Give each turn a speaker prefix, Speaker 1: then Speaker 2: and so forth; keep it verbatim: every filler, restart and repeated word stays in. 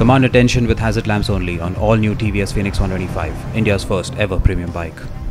Speaker 1: Command attention with hazard lamps only on all new T V S Phoenix one twenty-five, India's first ever premium bike.